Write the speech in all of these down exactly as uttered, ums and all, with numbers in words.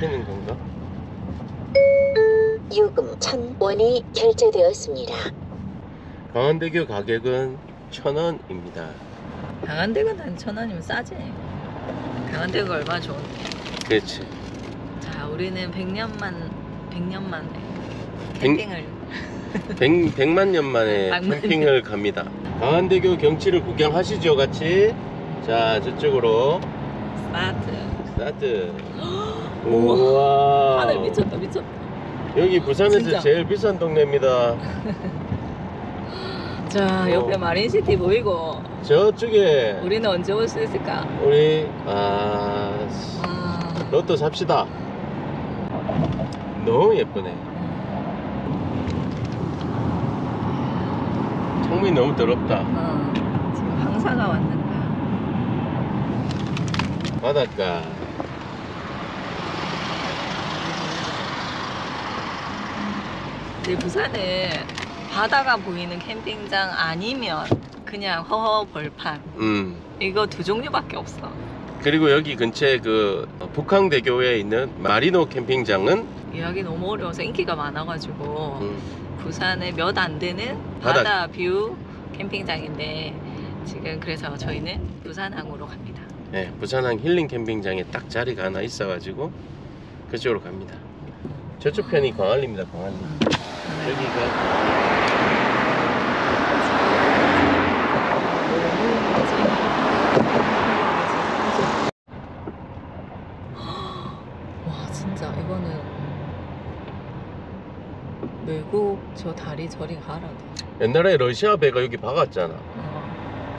잡히는 건가? 요금 천 원이 결제되었습니다. 강원대교 가격은 천 원입니다. 강원대교는 한 천 원이면 싸지. 강원대교가 얼마나 좋은데. 그렇지. 자, 우리는 백 년만 백 년 만에 백- 캠핑을 백, 백만 년 만에 백만 캠핑을 갑니다. 강원대교 경치를 구경하시죠, 같이. 자, 저쪽으로 스타트. 스타트. 우와. 우와. 하늘 미쳤다 미쳤다. 여기 부산에서 진짜. 제일 비싼 동네입니다. 자, 옆에 어. 마린시티 보이고. 저쪽에 우리는 언제 올 수 있을까? 우리 아 아, 로또 삽시다. 너무 예쁘네. 창문이 너무 더럽다. 어, 지금 황사가 왔는가. 바닷가. 근데 부산은 바다가 보이는 캠핑장 아니면 그냥 허허 벌판 음. 이거 두 종류밖에 없어. 그리고 여기 근처에 그 북항대교에 있는 마리노 캠핑장은 예약이 너무 어려워서 인기가 많아가지고 음, 부산에 몇 안 되는 바다- 바다 뷰 캠핑장인데 지금 그래서 저희는 부산항으로 갑니다. 네, 부산항 힐링 캠핑장에 딱 자리가 하나 있어가지고 그쪽으로 갑니다. 저쪽 편이 광안리입니다. 광안리. 여기가 와, 진짜 이거는 외국 저 다리 저리 가라. 옛날에 러시아 배가 여기 박았잖아. 어.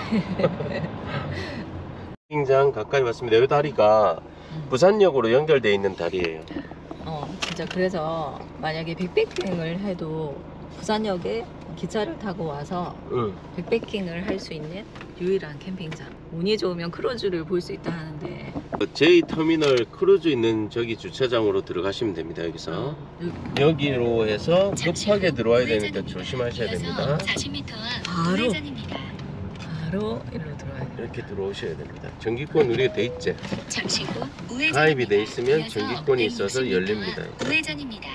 캠핑장 가까이 왔습니다. 이 다리가 부산역으로 연결되어 있는 다리예요. 어, 진짜 그래서 만약에 백패킹을 해도 부산역에 기차를 타고 와서 응. 백패킹을 할 수 있는 유일한 캠핑장. 운이 좋으면 크루즈를 볼 수 있다 하는데 제이 터미널 크루즈 있는 저기 주차장으로 들어가시면 됩니다. 여기서 어, 여기로 해서 급하게 들어와야 되니까 조심하셔야 됩니다. 사십 미터 앞 바로. 우회전입니다. 바로 이리로 들어와야 돼. 이렇게 들어오셔야 됩니다. 전기권 우리가 돼 있지. 잠시 후 우회전입니다. 가입이 돼 있으면 이어서 전기권이 있어서 백육십 미터 열립니다. 앞 우회전입니다.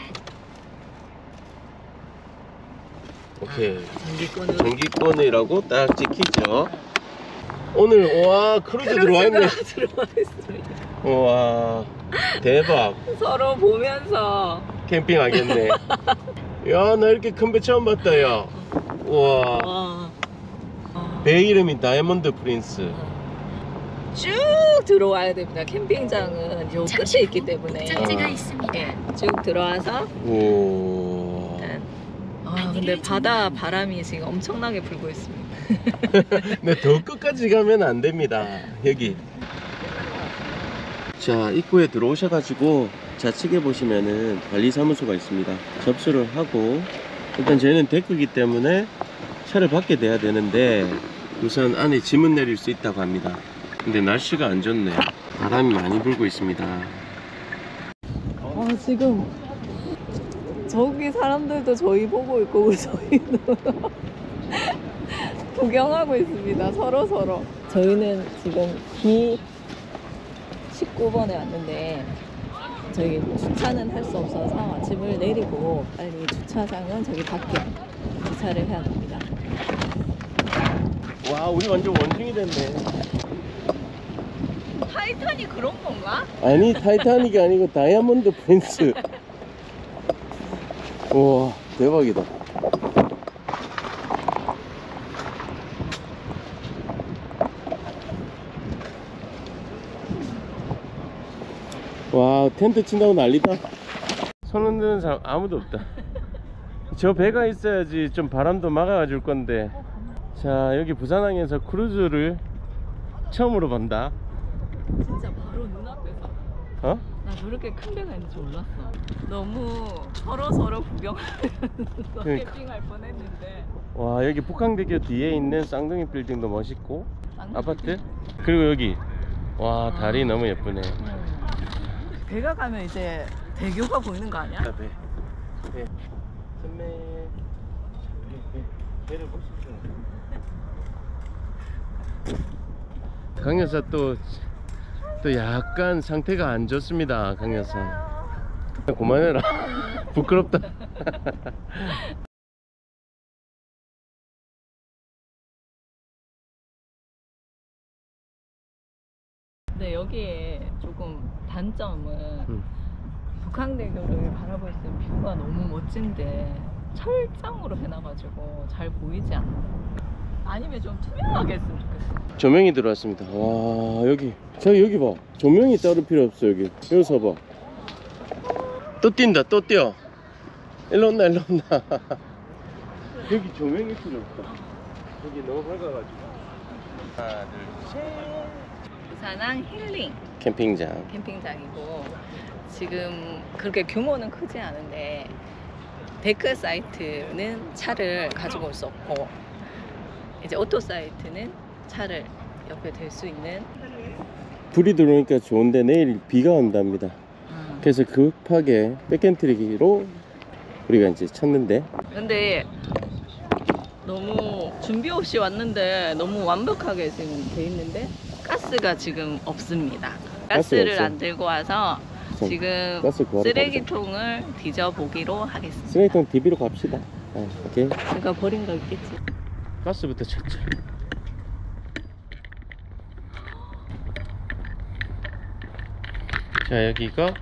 오케이. 아, 전기권으로 전기권이라고 딱 찍히죠. 오늘 와 크루즈 들어와 있네. 들어와 있습니다. 와 대박. 서로 보면서 캠핑하겠네. 야 나 이렇게 큰 배 처음 봤다 야. 우와. 와, 어, 배 이름이 다이아몬드 프린스. 쭉 들어와야 됩니다. 캠핑장은 요 잠시 끝에 후 있기 때문에 목적지가 아. 있습니다. 예, 쭉 들어와서 오. 일단 아 근데 바다 바람이 지금 엄청나게 불고 있습니다. 근데 더 끝까지 가면 안 됩니다. 여기. 자 입구에 들어오셔가지고 좌측에 보시면은 관리사무소가 있습니다. 접수를 하고 일단 저희는 데크이기 때문에 차를 밖에 대야 되는데 우선 안에 짐은 내릴 수 있다고 합니다. 근데 날씨가 안 좋네. 바람이 많이 불고 있습니다. 아 지금 저기 사람들도 저희 보고 있고 우리 저희도 구경하고 있습니다. 서로 서로. 저희는 지금 비 십구 번에 왔는데 저희 주차는 할 수 없어서 짐을 내리고 빨리 주차장은 저기 밖에 주차를 해야 됩니다. 와 우리 완전 원숭이 됐네. 타이탄이 그런 건가? 아니 타이타닉이 아니고 다이아몬드 프린스. 우와 대박이다. 와 텐트 친다고 난리다. 손 흔드는 사람 아무도 없다. 저 배가 있어야지 좀 바람도 막아 줄 건데. 자 여기 부산항에서 크루즈를 처음으로 본다. 진짜 바로 눈앞에서. 어? 나 저렇게 큰 배가 있는 줄 몰랐어. 너무 서로 서로 구경하면서 그러니까. 캠핑할 뻔했는데. 와 여기 북항대교 뒤에 있는 쌍둥이 빌딩도 멋있고 쌍둥이 아파트 그리고 여기 와 다리 너무 예쁘네. 응. 배가 가면 이제 대교가 보이는 거 아니야? 배. 배. 선배. 배. 배를 보십시오. 강여사 또 또 약간 상태가 안 좋습니다, 강여사. 그만해라. 부끄럽다. 근데 여기에 조금 단점은 음. 북한대교를 바라볼 수 있는 뷰가 너무 멋진데 철장으로 해놔가지고 잘 보이지 않아. 아니면 좀 투명하게 했으면 좋겠어. 조명이 들어왔습니다. 와, 여기 자 여기 봐. 조명이 따로 필요 없어. 여기 여기 서봐. 또 뛴다. 또 뛰어. 일로 온나 일로 온나. 여기 조명이 필요 없다. 여기 너무 밝아가지고. 하나 둘셋. 부산항 힐링 캠핑장. 캠핑장이고 지금 그렇게 규모는 크지 않은데 데크 사이트는 차를 가지고 올 수 없고 이제 오토 사이트는 차를 옆에 댈 수 있는. 불이 들어오니까 좋은데 내일 비가 온답니다. 음. 그래서 급하게 백엔트리로 우리가 이제 쳤는데 근데 너무 준비 없이 왔는데 너무 완벽하게 지금 돼 있는데 가스가 지금 없습니다. 가스를 없어. 안 들고 와서 지금 가스 구하러 쓰레기통을 뒤져보기로 하겠습니다. 쓰레기통 디비로 갑시다. 아, 오케이. 그러니까 버린 거 있겠지. 가스부터 찾자. 자, 여기가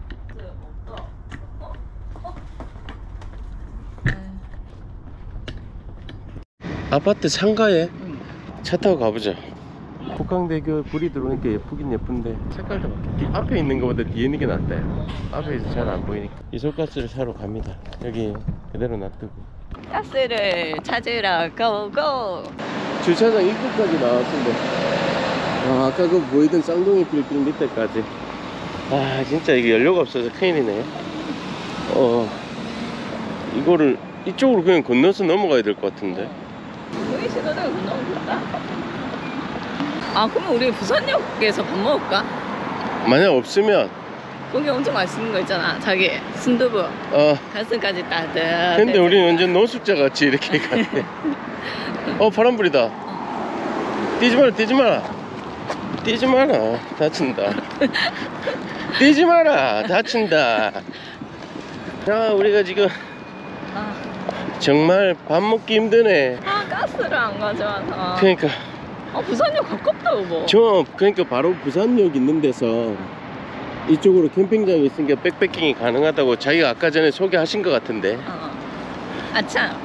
아파트 상가에 응. 차 타고 가보자. 북강대교 불이 들어오니까 예쁘긴 예쁜데 색깔도 바뀌. 앞에 있는 것보다 뒤에 있는 게 낫다. 앞에서 잘 안 보이니까 이솔가스를 사러 갑니다. 여기 그대로 놔두고 가스를 찾으러 고고. 주차장 입구까지 나왔는데 아, 아까 그 보이던 쌍둥이 빌딩 밑에까지. 아, 진짜 이게 연료가 없어서 큰일이네. 어, 이거를 이쪽으로 그냥 건너서 넘어가야 될 것 같은데. 여기 신호등 너무 좋다. 아, 그러면 우리 부산역에서 밥 먹을까? 만약 없으면 거기 엄청 맛있는 거 있잖아. 자기 순두부 어, 가슴까지 따뜻. 근데 우리는 완전 노숙자 같이 이렇게 가네. 어, 바람 불이다. 뛰지 마라, 뛰지 마라. 뛰지 마라, 다친다. 뛰지 마라, 다친다. 자, 우리가 지금 아, 정말 밥 먹기 힘드네. 아, 가스를 안 가져와서. 그러니까 아, 부산역 가깝다 여보. 저 그러니까 바로 부산역 있는 데서 이쪽으로 캠핑장이 있으니까 백패킹이 가능하다고 자기가 아까 전에 소개하신 것 같은데. 어. 아, 참.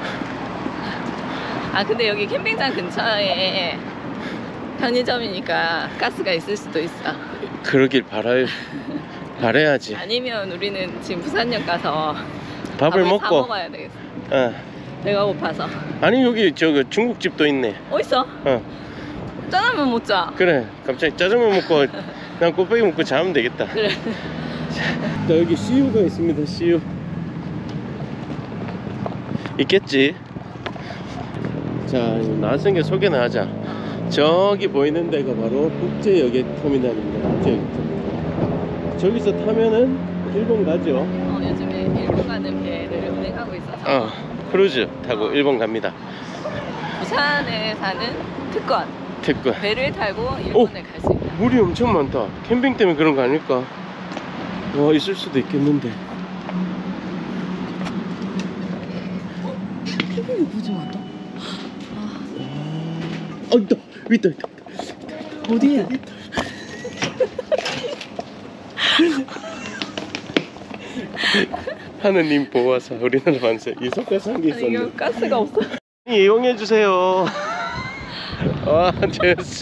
아, 근데 여기 캠핑장 근처에 편의점이니까 가스가 있을 수도 있어. 그러길 바랄 바래야지. 아니면 우리는 지금 부산역 가서 밥을 사 먹고. 먹어야 되겠어. 어. 배가 고파서. 아니 여기 저거 중국집도 있네. 어딨어? 어, 짜장면 먹자. 그래. 갑자기 짜장면 먹고 그냥 곱빼기 먹고 자면 되겠다. 그래. 자, 여기 씨유가 있습니다. 씨유 있겠지. 자, 나선 게 소개나 하자. 저기 보이는 데가 바로 국제여객 터미널입니다. 국제여객 터미널. 저기서 타면은 일본 가죠. 어, 요즘에 일본 가는 배를 운행하고 있어서 어, 크루즈 타고 일본 갑니다. 부산에 사는 특권 특권. 배를 타고 일본에 갈 수 있다. 물이 엄청 많다. 캠핑 때문에 그런 거 아닐까? 와, 있을 수도 있겠는데. 캠핑이 무지 많다. 아, 있다, 있다, 있다. 어디야? 하느님 보호하사 우리나라 만세. 이석가스 한 개 아니, 이거 있었네. 가스가 없어. 이용해 주세요. 와, 됐어.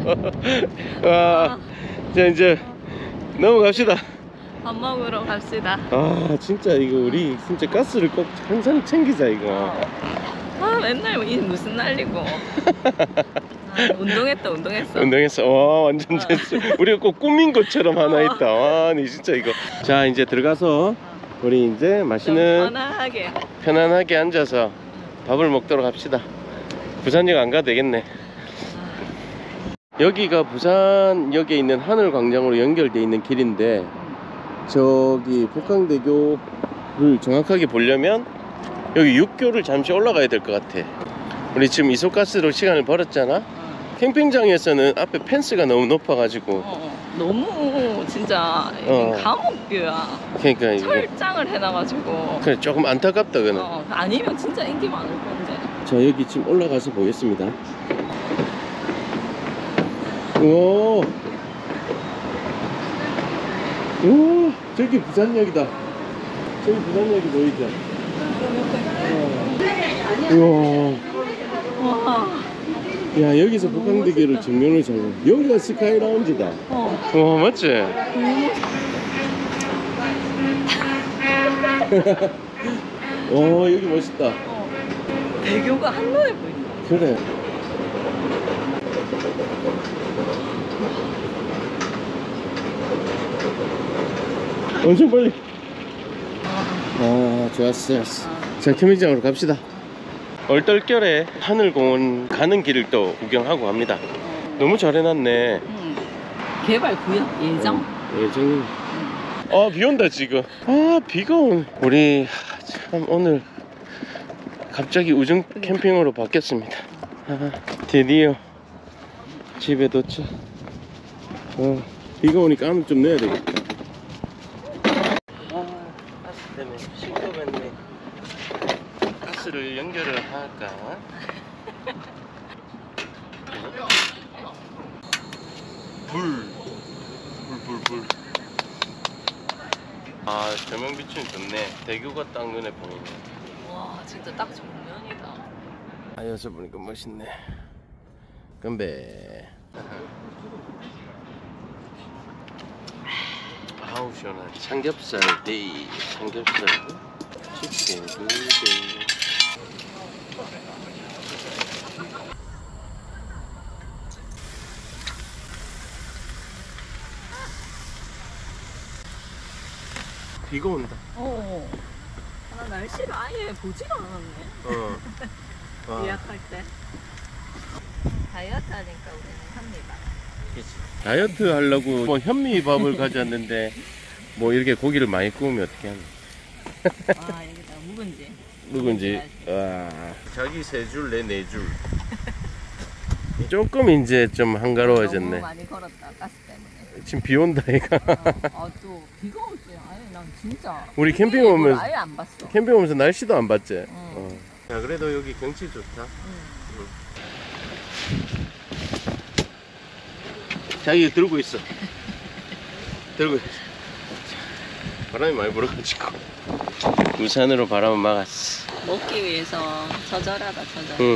와, 자 이제 넘어갑시다. 밥 먹으러 갑시다. 아, 진짜 이거 우리 진짜 가스를 꼭 항상 챙기자 이거. 아, 맨날 이 무슨 난리고. 아, 운동했다 운동했어. 운동했어. 와, 완전 됐어. 우리가 꼭 꾸민 것처럼 하나 있다. 와, 니 진짜 이거. 자, 이제 들어가서 우리 이제 좀 맛있는 편하게. 편안하게 앉아서 밥을 먹도록 합시다. 부산역 안 가도 되겠네. 여기가 부산역에 있는 하늘광장으로 연결되어 있는 길인데 저기 북강대교를 정확하게 보려면 여기 육교를 잠시 올라가야 될 것 같아. 우리 지금 이소가스로 시간을 벌었잖아. 캠핑장에서는 앞에 펜스가 너무 높아가지고 어, 너무 진짜 어. 감옥뷰야. 그러니까 이게 철장을 해놔가지고. 그래 조금 안타깝다 그는. 어, 아니면 진짜 인기 많을 건데. 자 여기 지금 올라가서 보겠습니다. 오, 오, 저기 부산역이다. 저기 부산역이 보이죠? 어. 우와. 와. 야 여기서 북강대교를 정면으로 잘 봐. 여기가 스카이 라운지다. 어. 와 맞지? 오 여기 멋있다. 어. 대교가 한눈에 보인다. 그래. 엄청 빨리. 아 좋았어 좋았어. 자 캠핑장으로 갑시다. 얼떨결에 하늘공원 가는 길을 또 구경하고 합니다. 너무 잘 해놨네. 응. 개발 구역 예정. 어, 예정이. 아 비온다 지금. 아 비가 오네. 우리 참 오늘 갑자기 우중 캠핑으로 바뀌었습니다. 아, 드디어 집에 도착. 어, 비가 오니까 안을 좀 넣어야 되겠다. 아 가스 때문에 싱겁했네. 가스를 연결을 할까? 불, 불, 불, 불. 아 조명 비추니 좋네. 대교가 딱 눈에 보이네. 와 진짜 딱 정면이다. 아 여기서 보니까 멋있네. 건배. 아우 시원하네. 삼겹살 데이. 삼겹살 치킨 두개. 비가 온다. 어. 나 날씨를 아예 보지가 않았네. 어. 와. 예약할 때. 다이어트 하니까 우리는 합니다. 다이어트 하려고 뭐 현미밥을 가져왔는데 뭐 이렇게 고기를 많이 구우면 어떻게 하나? 아 여기다 묵은지. 누군지. 와. 자기 세 줄 내 네 줄. 조금 이제 좀 너무 한가로워졌네. 많이 걸었다 가스 때문에. 지금 비 온다 얘가. 아또 비가 올지 아예 난 진짜. 우리 캠핑 이걸 오면 아예 안 봤어. 캠핑 오면서 날씨도 안 봤지. 응. 어. 야 그래도 여기 경치 좋다. 응. 자기 들고 있어. 들고 있어. 바람이 많이 불어가지고 우산으로 바람을 막았어. 먹기 위해서 처절하다 처절. 응.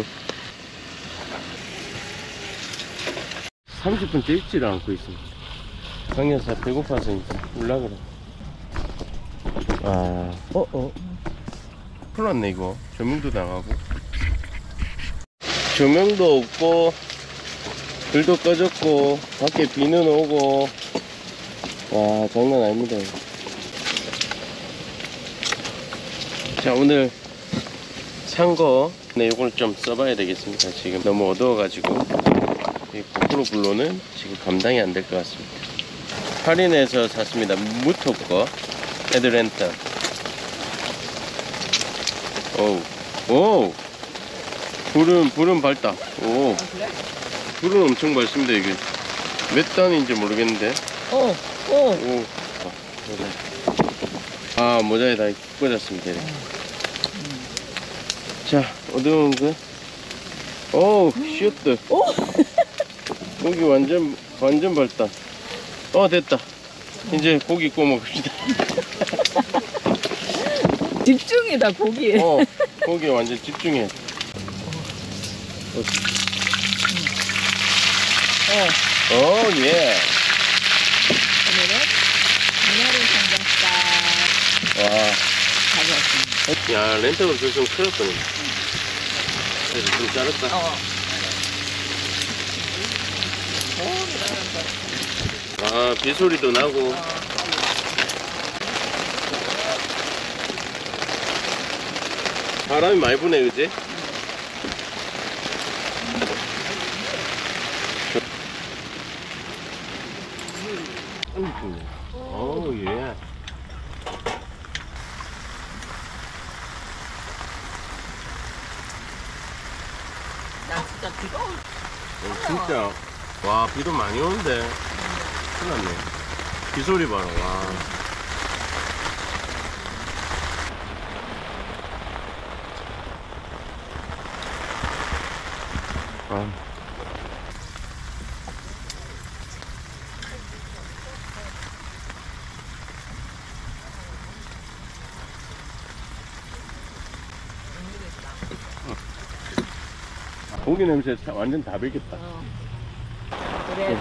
삼십 분째 있지를 않고 있습니다. 강여사 배고파서 이제 올라그래. 아, 어, 어. 큰일 났네, 이거. 조명도 나가고. 조명도 없고, 불도 꺼졌고, 밖에 비는 오고. 와, 장난 아닙니다. 이거. 자, 오늘 산 거, 네, 이걸 좀 써봐야 되겠습니다. 지금 너무 어두워가지고. 이 고프로 블로는 지금 감당이 안 될 것 같습니다. 할인해서 샀습니다. 무토 거 헤드랜턴. 오우 오 불은 불은 밝다. 오 그래? 불은 엄청 밝습니다. 이게 몇 단인지 모르겠는데. 어, 어. 오 아, 모자. 아 모자에 다 꽂았습니다. 이렇게. 자 어두운 거. 오 슈트. 오. 고기 완전 완전 밝다. 어 됐다. 이제 고기 구워 먹읍시다. 집중이다 고기에. 어 고기 완전 집중해. 어. 어. 오 예. 오늘은 미나리 삼겹살 와. 가져왔습니다. 야 렌트가 좀 큰일 났거든. 그래서 좀 자랐다. 어. 오, 미나리 아 비소리도 나고. 바람이 많이 부네 그지? 오 예. 나 진짜 비가 올 진짜 와 비도 많이 오는데 큰일 났네. 비 소리 봐라. 와. 아. 고기 냄새 차- 완전 다 배겠다. 어. 그래도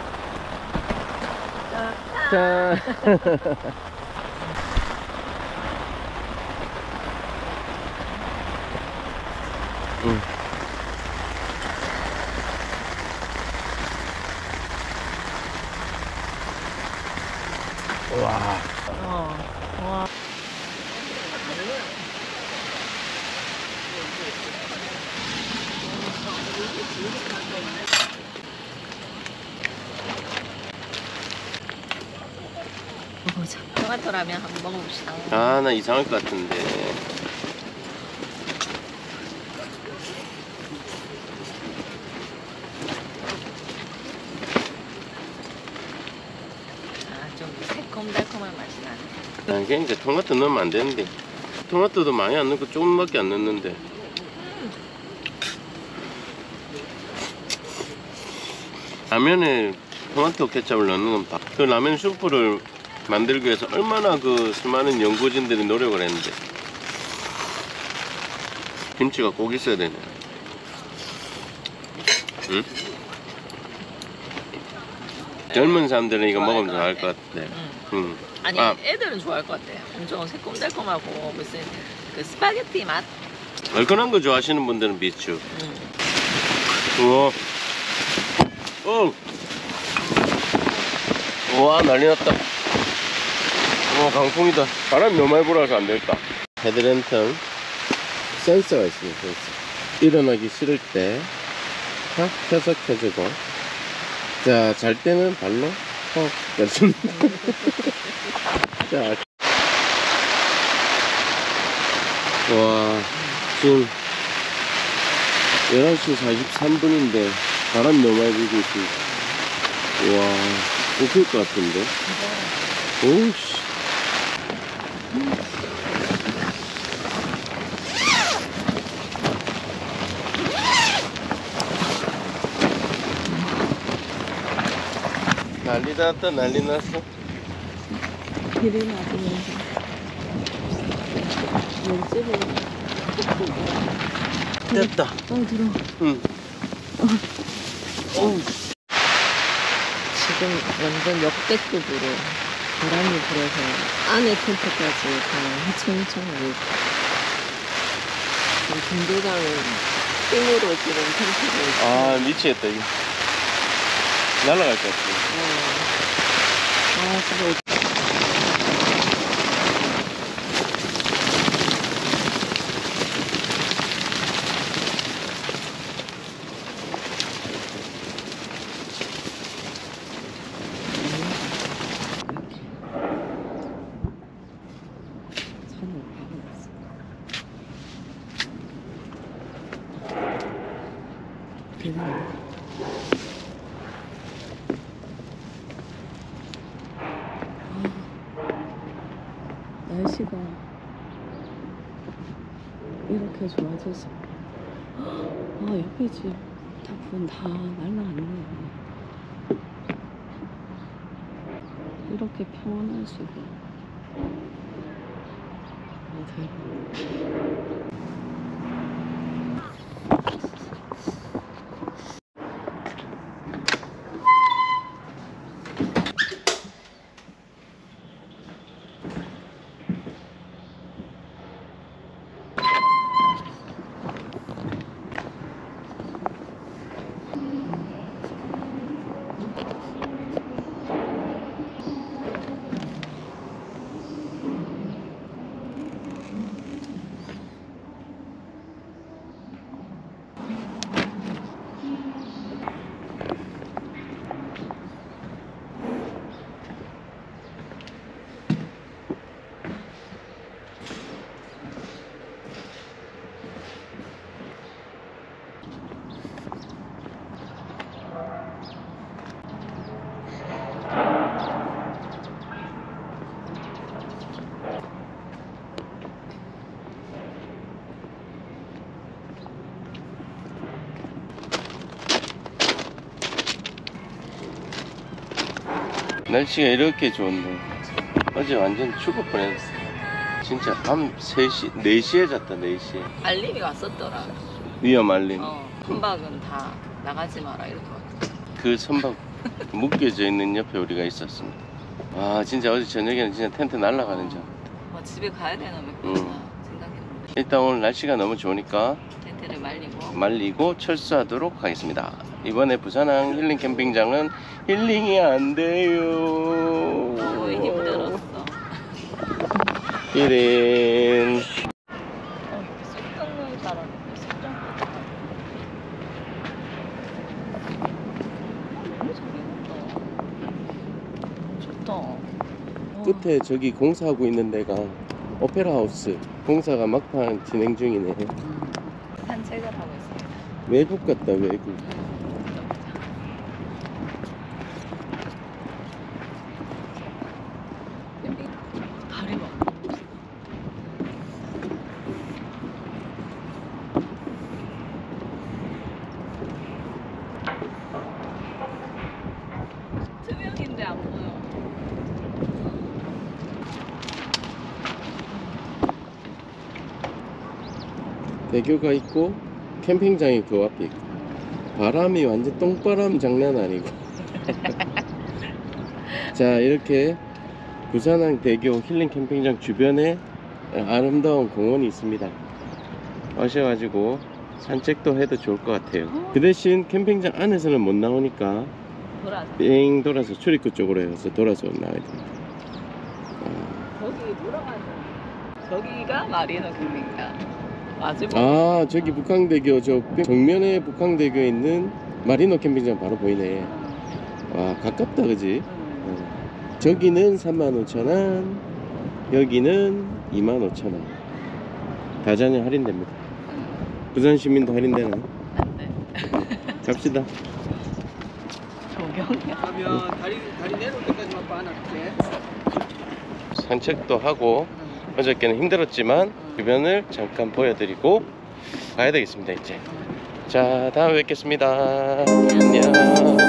짠. 응. 와. 어. 와. 먹어보자. 토마토라면 한번 먹어봅시다. 아, 나 이상할 것 같은데. 아, 좀 새콤달콤한 맛이 나네. 아, 그러니까 토마토 넣으면 안 되는데. 토마토도 많이 안 넣고 조금밖에 안 넣는데. 라면에 토마토 케첩을 넣는 건 봐. 그 라면 수프를 만들기 위해서 얼마나 그 수많은 연구진들이 노력을 했는데. 김치가 꼭 있어야 되네. 응? 젊은 사람들은 이거 먹으면 좋아할 것 같아. 응. 응. 아니 아. 애들은 좋아할 것 같아. 엄청 새콤달콤하고 무슨 그 스파게티 맛. 얼큰한 거 좋아하시는 분들은 비추. 응. 우와. 어. 우와, 난리 났다. 우와, 강풍이다. 바람이 너무 많이 불어서 안 되겠다. 헤드랜턴 센서가 있어요, 센서. 일어나기 싫을 때 탁 켜서 켜주고, 자, 잘 때는 발로 턱 껴줍니다. 자, 와, 지금 열한 시 사십삼 분인데 바람이 너무 많이 불고 있습니다. 와, 웃길 것 같은데. 오우씨. 난리 났다, 난리 났어. 비를 맞으면서 옆집을 됐다. 어 들어. 응. 어우. 지금 완전 역대급으로 바람이 불어서 안에 텐트까지 다 휘청휘청하고 있고 김도장은 띵으로 지금 텐트를 있고 아, 미치겠다, 이거. 날아갈 것 같아. 어. 아 진짜 산을 박아놨어. 대단해. 아, 날씨가 이렇게 좋아져서 아 옆에 집 닭분 다 날라갔네. 이렇게 평온할 수가. 아 대박. 날씨가 이렇게 좋은데 어제 완전 죽을 뻔했어. 진짜 밤 세 시, 네 시에 잤다. 네 시에 알림이 왔었더라. 위험 알림. 어, 선박은 다 나가지 마라 이렇게 왔어. 그 선박 묶여져 있는 옆에 우리가 있었습니다. 아 진짜 어제 저녁에는 진짜 텐트 날아가는 줄. 어, 집에 가야 되나 몇 응. 번이나 생각했는데 일단 오늘 날씨가 너무 좋으니까 텐트를 말리고 말리고 철수하도록 하겠습니다. 이번에 부산항 힐링 캠핑장은 힐링이 안 돼요. 너무 힘들었어. 힐링. 어, 쑥떡는 사람인데 쑥떡. 너무 재밌다. 좋다. 어. 끝에 저기 공사하고 있는 데가 오페라 하우스. 공사가 막판 진행 중이네. 음, 산책을 하고 있습니다. 외국 같다 외국. 다리 봐. 투명인데 안 보여. 대교가 있고 캠핑장이 그 앞에 있고 바람이 완전 똥바람 장난 아니고. 자 이렇게 부산항 대교 힐링 캠핑장 주변에 아름다운 공원이 있습니다. 오셔가지고 산책도 해도 좋을 것 같아요. 그 대신 캠핑장 안에서는 못 나오니까 돌아서. 빙 돌아서 출입구 쪽으로 해서 돌아서 나와야 됩니다. 아, 거기 돌아가는. 저기가 마리노 캠핑장. 맞을 아 저기 북항대교 저 정면에 북항대교에 있는 마리노 캠핑장 바로 보이네. 와 가깝다 그지? 어. 저기는 삼만 오천 원, 여기는 이만 오천 원. 다자녀 할인됩니다. 부산 시민도 할인되나? 안돼. 갑시다. 조경이야. 가면 다리 다리 내려올 때까지만 빠놨게. 산책도 하고 어저께는 힘들었지만 주변을 잠깐 보여드리고 가야 되겠습니다 이제. 자 다음에 뵙겠습니다. 안녕.